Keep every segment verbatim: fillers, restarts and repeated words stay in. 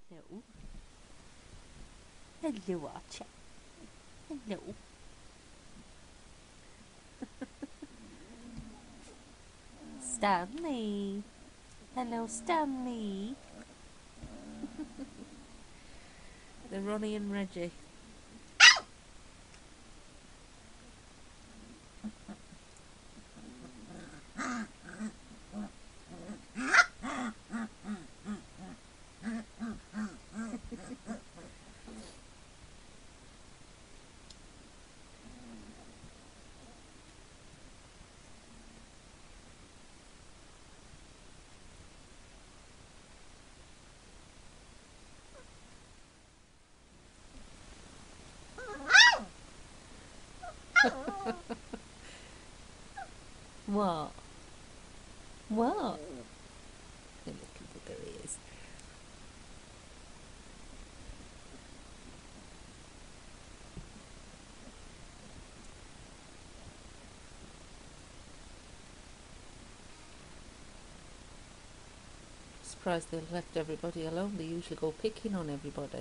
Hello. Hello, Archer. Hello. Stanley. Hello, Stanley. The Ronnie and Reggie. What? What? Good looking bugger he is. Surprised they've left everybody alone. They usually go picking on everybody.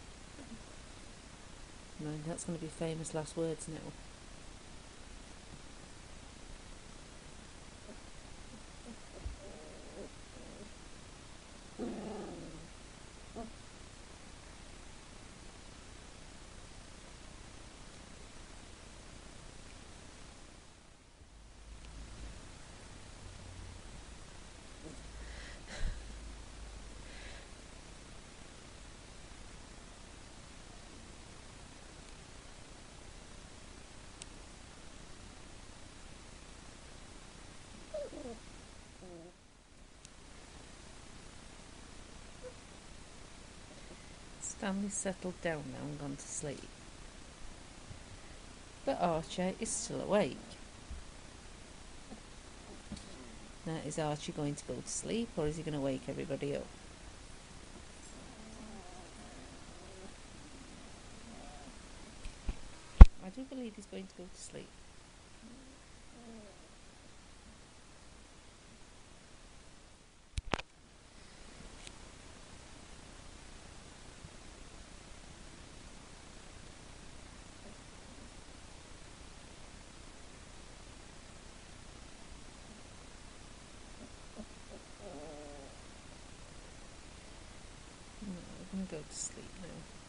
No, that's going to be famous last words now. Stanley's settled down now and gone to sleep. But Archer is still awake. Now, is Archie going to go to sleep, or is he going to wake everybody up? I do believe he's going to go to sleep. No, we're going to go to sleep now.